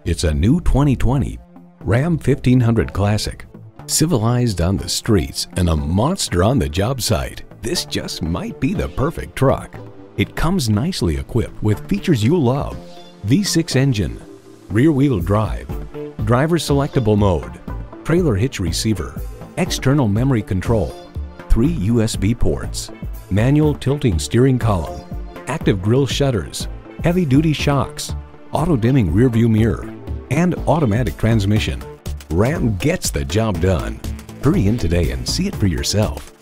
It's a new 2020 Ram 1500 Classic. Civilized on the streets and a monster on the job site, this just might be the perfect truck. It comes nicely equipped with features you love: V6 engine, rear-wheel drive, driver selectable mode, trailer hitch receiver, external memory control, 3 USB ports, manual tilting steering column, active grille shutters, heavy-duty shocks, auto-dimming rear-view mirror, and automatic transmission. Ram gets the job done. Hurry in today and see it for yourself.